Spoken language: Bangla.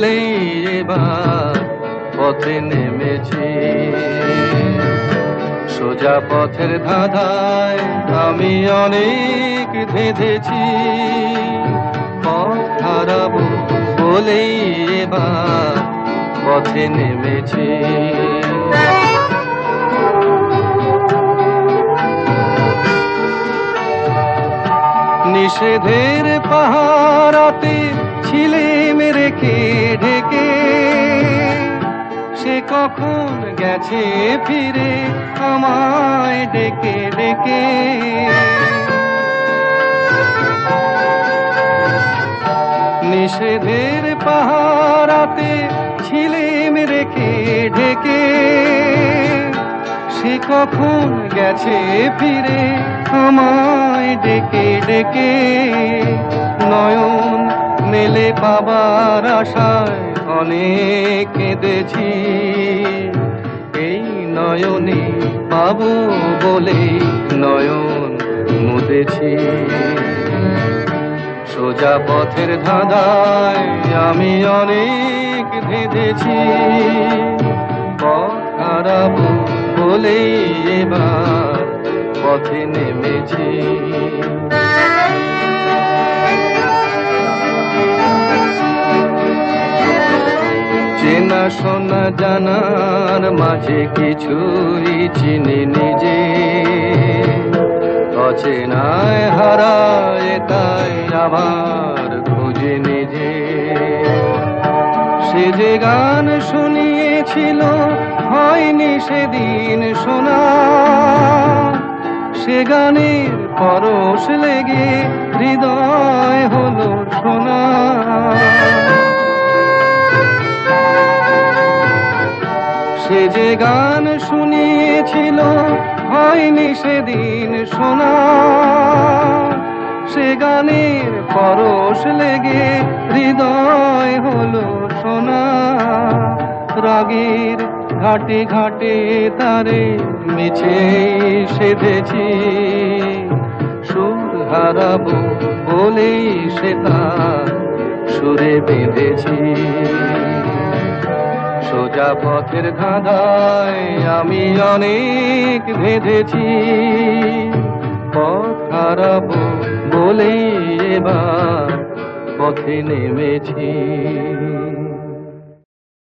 বলেই এবার পথে নেমেছি। সোজা পথের ধাঁধায় আমি অনেক ধেঁধেছি, পথ হারাবো বলেই এবার পথে নেমেছি। নিষেধের পাহারাতে ছিলেম রেখে ঢেকে, সে কখন গেছে ফিরে আমায় ডেকে ডেকে। নিষেধের পাহারাতে ছিলেম রেখে ঢেকে, সে কখন গেছে ফিরে আমায় ডেকে ডেকে। নয়ন মেলে পাবার আশায় অনেক কেঁদেছি, এই নয়নে পাবো বলে নয়ন মুদেছি। সোজা পথের ধাঁধায় আমি অনেক ধেঁধেছি, পথ হারাবো বলেই এবার পথে নেমেছি। চেনা শোনা জানার মাঝে কিছুই চিনি নিজে, অচেনায় হারায় তাই আবার খুঁজে নিজে। সে যে গান শুনিয়েছিল হয়নি সেদিন শোনা, সে গানের পরশ লেগে হৃদয় হলো সোনা। সে যে গান শুনিয়েছিল হয়নি সেদিন শোনা, সে গানের পরশ লেগে হৃদয় হলো সোনা। রাগের ঘাটে ঘাটে তারে মিছে সেধেছি, সুর হারাবো বলেই সে তার সুরে বেঁধেছি। সোজা পথের ধাঁধায় আমি অনেক ধেঁধেছি, পথ হারাবো বলেই এবার পথে নেমেছি।